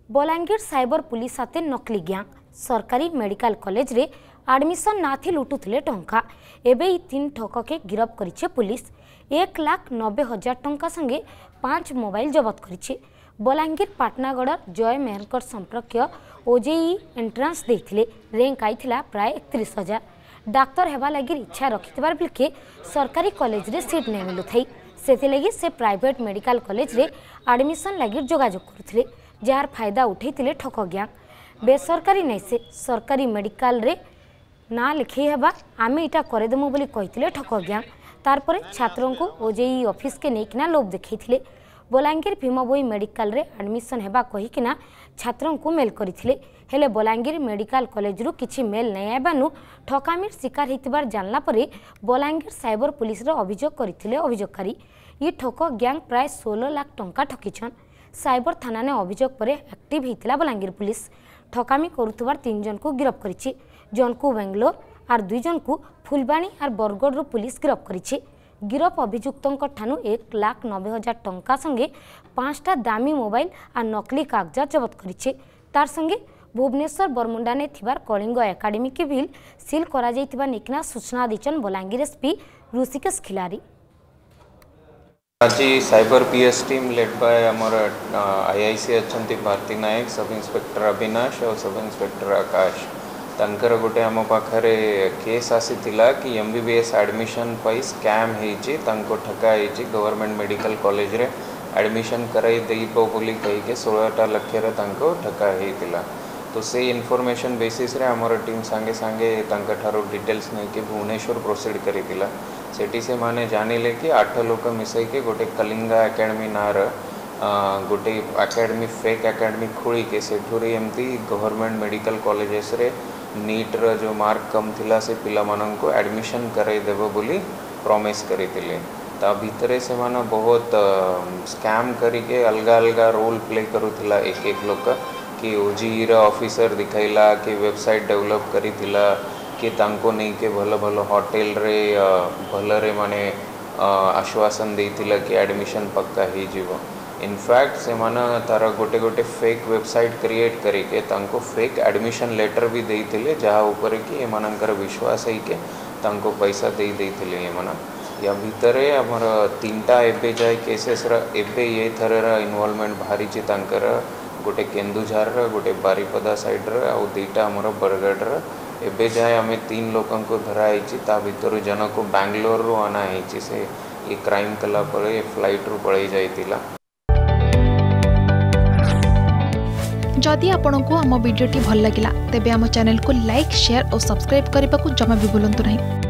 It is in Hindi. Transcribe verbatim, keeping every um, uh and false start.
बलांगीर साइबर पुलिस हाथे नकली गैंग सरकारी मेडिकल कॉलेज रे एडमिशन नाथी लुटुले टंका एबे तीन ठक के गिरफ्त करिछे पुलिस। एक लाख नब्बे हजार टंका संगे पांच मोबाइल जबत करिछे। बलांगीर पाटनागढ़ जय मेहरकर संपर्क ओजेई एंट्रांस देथिले रैंक आईथिला प्राय एकतीस हजार। डाक्तर हेबा लगी इच्छा रखिथिबार बिलके सरकारी कॉलेज रे सीट नै मिलुथाई सेथिलगी से प्राइवेट मेडिकल कॉलेज रे एडमिशन लगी जोगाजोग करुथिले जार फायदा उठैतिले ठक गैंग। बेसरकारी नै से सरकारी मेडिकल रे ना लिखै हेबा आमे इटा करेदेमु बोली कहिथिले ठक गैंग। तारपरे छात्रों को ओजेई ऑफिस के नेकिना लोभ देखैथिले। बलांगीर भीमभोई मेडिकल रे एडमिशन हेबा कहिकिना छात्रों को मेल करिथिले हेले बलांगीर मेडिकल कॉलेज रु किछि मेल नै आबानु ठकामीर शिकार हेतिबार जानला परे बलांगीर साइबर पुलिस रो अभियोग करिथिले अभियोगकारी। ई ठक गैंग प्राय सोलह लाख टंका ठकिछन। साइबर थाना ने अभियोग परे एक्टिव हेतिला बलांगीर पुलिस ठकामी करुथबार तीन जन को गिरफ्त करिछि। जन को बेंगलोर और दुई जन को फुलबाणी और बरगढ़ रो पुलिस गिरफ्त करिछि। गिरफ अभियुक्तों ठानु एक लाख नब्बे हजार टंका संगे पांचटा दामी मोबाइल और नकली कागजात जबत करिछि। तार संगे भुवनेश्वर बरमुंडा ने थिबार कलिंग एकाडेमी के बिल सील करा जाइतिबा निकना सूचना दिचन बलांगीर एसपी ऋषिकेश खिलारी। आज cyber PS team led by आमर आईआईसी अच्छी भारती नायक सब इंस्पेक्टर अविनाश और सब इंस्पेक्टर आकाश तंकर गोटे आम पाखरे केस आसीथिला कि एमबीबीएस एडमिशन पाई स्कैम हेची तांको ठका हेची गवर्नमेंट मेडिकल कॉलेज रे एडमिशन कराई देइबो बोली कहि के सोलह लाख रे तांको ठका हेतिला। तो से इनफॉरमेशन बेसिस रे हमर टीम संगे संगे तांका ठारो डिटेल्स नै के भुवनेश्वर प्रोसीड करितिला। सेठी से माने जानिले कि आठ लोक मिसई के गोटे कलिंगा एकेडमी नार गोटे एकेडमी फेक एकेडमी खोली के सेठुरी एमती गवर्नमेंट मेडिकल कॉलेजेस रे नीट रो जो मार्क कम थिला से पिला मानन को एडमिशन कराई देबो बोली प्रॉमिस करितिले। ता भितरे से माने बहुत स्कैम करी के अलग अलग रोल प्ले करुथिला एक एक लोक कि ओजी रा ऑफिसर दिखाइला कि वेबसाइट डेवलप करिथिला कि तांको नहीं के भल भल होटेल रे भल रे माने आश्वासन देथिला कि एडमिशन पक्का ही जीवो। इनफैक्ट से माना तारा गोटे गोटे फेक वेबसाइट क्रिएट करिके तांको फेक एडमिशन लेटर भी देइथिले जहाँ ऊपर कि एमानंकर विश्वास है कि तांको पैसा दे देइथिले। एमाना या भितरे हमर तीनटा एबे जाय केसेस रा एबे ये थररा इन्वॉल्वमेंट भारी छि तांकर गोटे केन्दुझार रा गोटे बारिपदा साइड रा और दुईटा हमर बरगढ़ रा एबे जाय आमे तीन लोकन को धरा आइछि। ता भितर जन को बेंगलोर रो आना आइछि से ये क्राइम कला परे फ्लाइट रो पळै जाइतिला। जदि आपंक आम भिडी भल लगा तेब आम चैनल को लाइक शेयर और सब्सक्राइब करने को जमा भी भूलु नहीं।